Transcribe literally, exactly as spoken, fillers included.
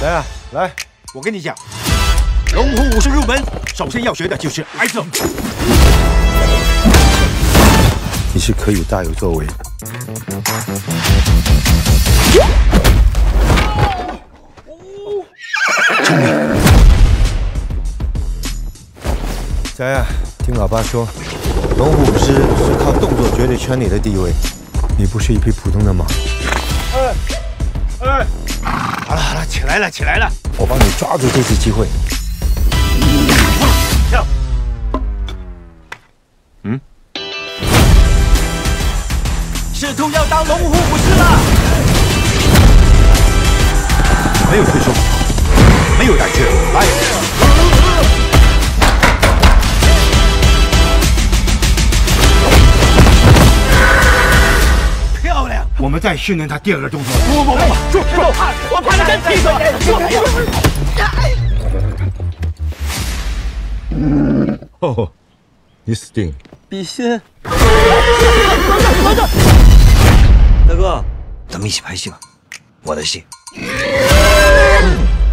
来啊，来， 我跟你讲，龙虎武术入门，首先要学的就是挨揍。 你是可以大有作为。 聪明。 佳呀，听老爸说，龙虎武师是靠动作决定圈里的地位，你不是一匹普通的马。哎，哎， 好了好了，起来了起来了， 我帮你抓住这次机会。 跳。 嗯。 试图要当龙虎武师了。没有退缩，没有胆怯，来。 漂亮！我们再训练他第二个动作。不不不，住住！我怕你跟踢腿！ 哦，你死定了！ 比心，大哥，咱们一起拍戏吧，我的戏。